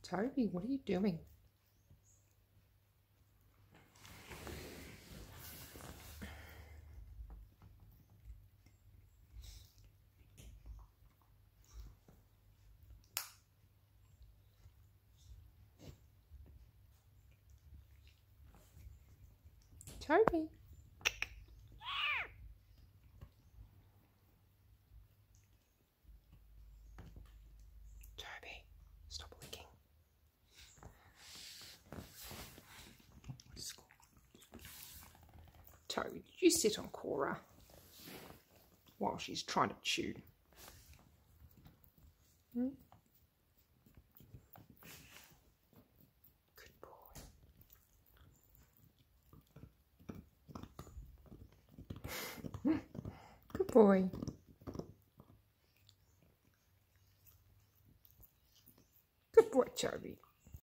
Toby, what are you doing? Toby. Toby, stop licking. Toby, did you sit on Kora while she's trying to chew? Hmm? Good boy. Good boy. Good boy, Toby.